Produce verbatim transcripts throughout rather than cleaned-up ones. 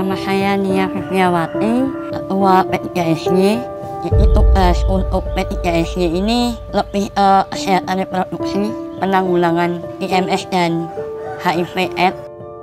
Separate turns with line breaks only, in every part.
Nama saya Nia Fitriawati, Ketua P tiga S Y. Jadi tugas untuk P tiga S Y ini lebih uh, kesehatan reproduksi, penanggulangan I M S dan H I V AIDS.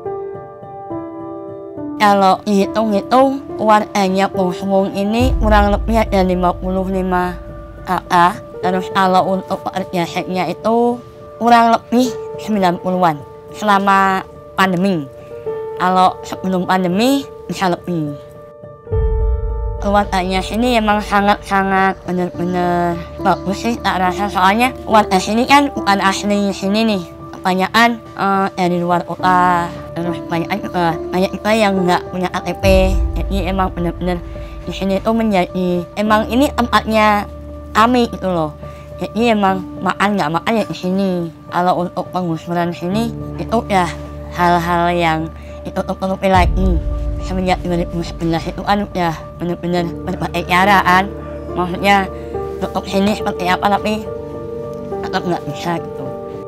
Kalau dihitung-hitung, warganya Pongswong ini kurang lebih ada lima puluh lima kakak. Terus kalau untuk pekerja seksnya itu kurang lebih sembilan puluhan selama pandemi. Kalau sebelum pandemi bisa lebih. Warganya sini emang sangat-sangat bener-bener bagus sih, tak rasa. Soalnya warga sini kan bukan asli sini nih. Kebanyakan uh, dari luar kota, terus banyak juga banyak juga yang nggak punya K T P. Jadi emang bener-bener di sini tuh menjadi emang ini tempatnya kami gitu loh. Jadi emang makan nggak makan ya di sini. Kalau untuk penggusuran sini itu ya hal-hal yang itu perlu lagi. Semenjak dua ribu sebelas itu kan udah bener-bener berbagai cara kan. Maksudnya untuk sini seperti apa tapi tetap nggak bisa gitu.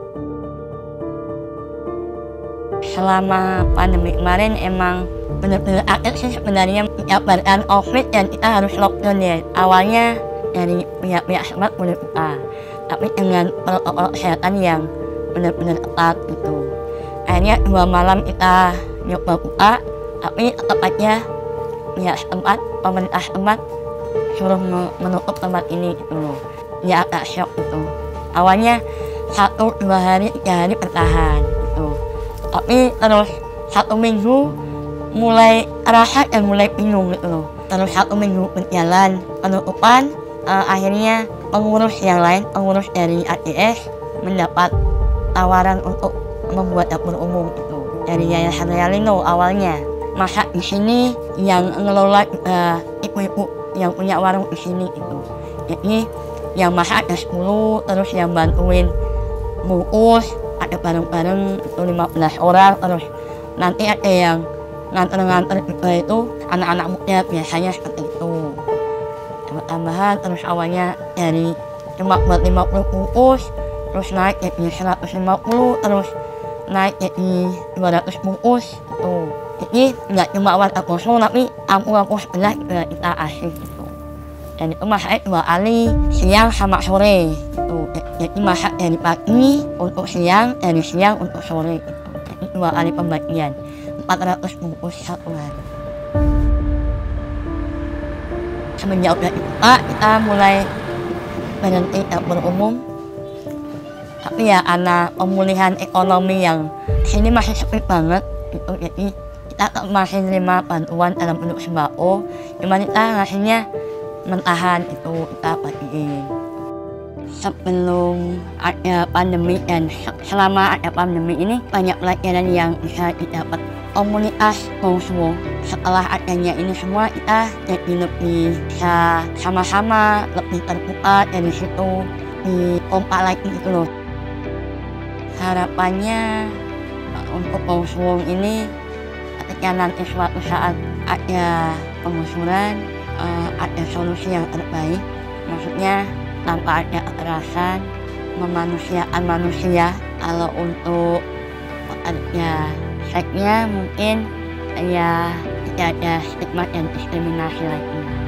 Selama pandemi kemarin emang benar-benar aktif sih sebenarnya menyabarkan COVID dan kita harus lockdown ya. Awalnya dari pihak-pihak setempat boleh buka, tapi dengan protokol kesehatan yang benar-benar ketat gitu. Akhirnya dua malam kita nyoba buka, tapi tetap aja pihak setempat, pemerintah setempat suruh menutup tempat ini gitu loh. Ya agak shock gitu. Awalnya satu dua hari tiga hari bertahan gitu. Tapi terus satu minggu mulai rasa dan mulai bingung gitu loh. Terus satu minggu berjalan penutupan, uh, akhirnya pengurus yang lain, pengurus dari A D S mendapat tawaran untuk membuat dapur umum itu dari Yayasan Realino awalnya. Masa di sini yang ngelola uh, ibu-ibu yang punya warung di sini itu. Jadi yang masak ada sepuluh, terus yang bantuin bungkus ada bareng-bareng itu lima belas orang, terus nanti ada yang nganter-nganter juga itu anak-anak muda biasanya seperti itu. Tambahan terus awalnya dari cuma buat lima puluh bungkus, terus naik jadi seratus lima puluh, terus naik jadi dua ratus bungkus itu. Jadi nggak cuma warga Pongswong tapi kampung-kampung sebelah juga kita asik gitu. Dan itu masaknya dua kali, siang sama sore gitu. Jadi masak dari pagi untuk siang, dari siang untuk sore gitu. Jadi dua kali pembagian, empat ratus bungkus satu hari. Semenjak udah dibuka, kita mulai berhenti dapur umum. Tapi ya karena pemulihan ekonomi yang sini masih sepi banget gitu, jadi kita masih menerima bantuan dalam bentuk sembako. Cuman kita ngasihnya mentahan itu kita bagiin. Sebelum ada pandemi dan selama ada pandemi ini banyak pelajaran yang bisa didapat. Komunitas Pongswong setelah adanya ini semua kita jadi lebih bisa sama-sama, lebih terbuka dari situ, di kompak lagi gitu loh. Harapannya untuk Pongswong ini ketika nanti suatu saat ada penggusuran, uh, ada solusi yang terbaik, maksudnya tanpa ada kekerasan, memanusiakan manusia. Kalau untuk pekerja seksnya mungkin ya tidak ada stigma dan diskriminasi lagi.